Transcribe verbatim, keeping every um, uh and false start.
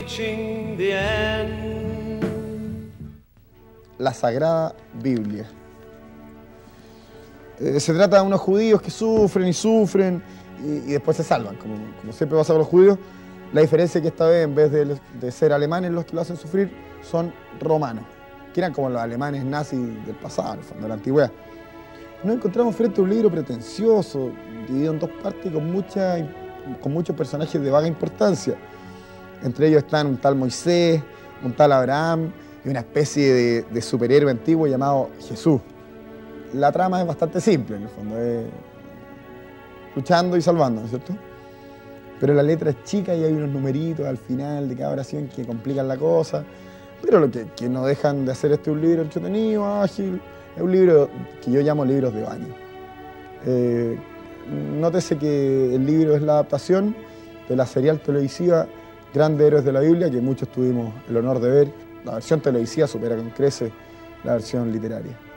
La Sagrada Biblia. Eh, se trata de unos judíos que sufren y sufren y, y después se salvan, como, como siempre pasa con los judíos. La diferencia es que esta vez, en vez de, de ser alemanes los que lo hacen sufrir, son romanos, que eran como los alemanes nazis del pasado, en el fondo, de la antigüedad. Nos encontramos frente a un libro pretencioso, dividido en dos partes, con, mucha, con muchos personajes de vaga importancia. Entre ellos están un tal Moisés, un tal Abraham y una especie de, de superhéroe antiguo llamado Jesús. La trama es bastante simple, en el fondo, es luchando y salvando, ¿no es cierto? Pero la letra es chica y hay unos numeritos al final de cada oración que complican la cosa. Pero lo que, que no dejan de hacer este un libro entretenido, ágil. Es un libro que yo llamo libros de baño. Eh, nótese que el libro es la adaptación de la serial televisiva Grandes Héroes de la Biblia, que muchos tuvimos el honor de ver. La versión televisiva supera con creces la versión literaria.